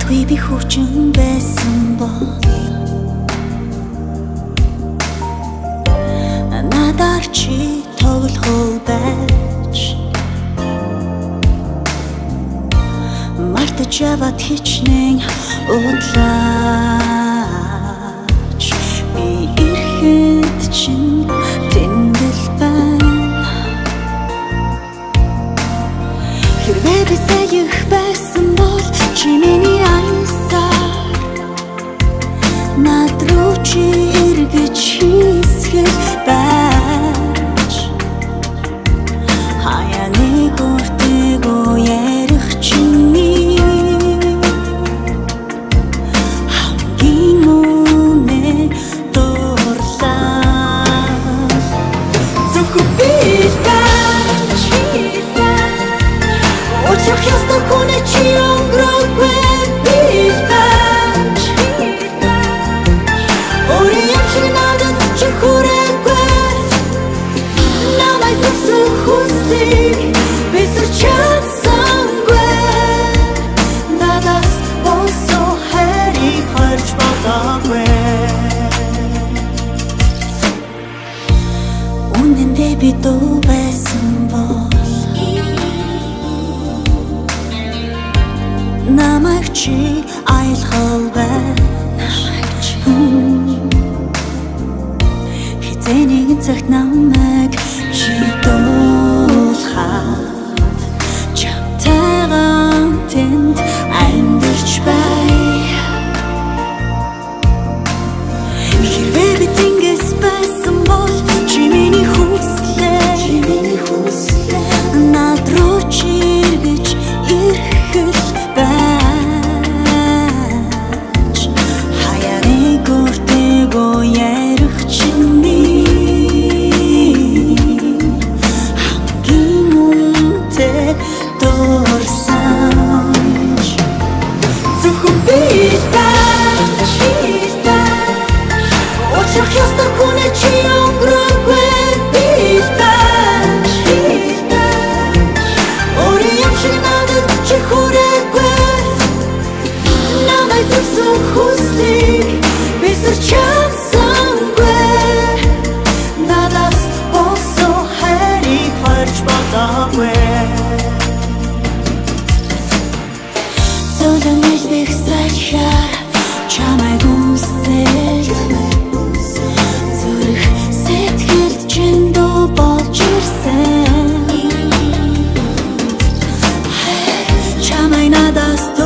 Магадгүй би хүчин байсан бол надад чи тоглох байж мартаж яваад хичнээн удлаач би ирэхэд чинь тэндэл байна хэрвээ би саях байсан бол чи миний аясаар над руу чи эргэж хийсгэл байж хаяа нэг үртэйгөө ярих чиний хамгийн үнэ дурлаа зөвхөн би байж очих ястаа хүнэ чи өнгөрөөгүй үнэндээ би дуу байсан бол намайг чи айлхал байна хизээний цагт намайг чи дуулахад чамтайгаа тэнд амьдарч бай хэрвээ би тэнгис байсан бол чи миний хүслээ над руу чи эргэж ирэхэл байж хаяа нэг үртэйгөө ярих чиний хамгийн үнэтэй дурсамж зөвхөн би байж очих ястаа хүнэ чи өнгөрөөгүй чамайг үсэл зүрх сэтгэлд чин дуу болж ирсэн чамай надаас